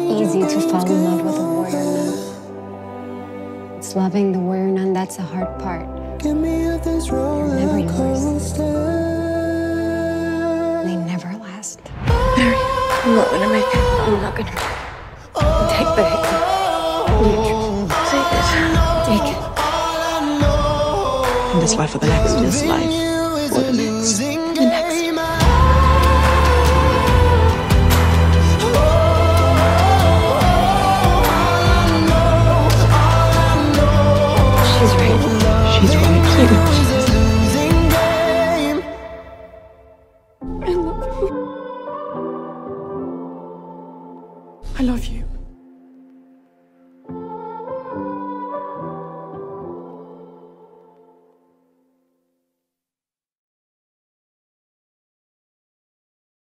easy to fall in love with a warrior nun. It's loving the warrior nun that's the hard part. They're never yours. They never last. Mary, I'm not gonna make it. I'm not gonna make it. Take the hit. Take it. Take it. In this life or the next? This life or the next. The next. She's right. She's right. I love you. I love you.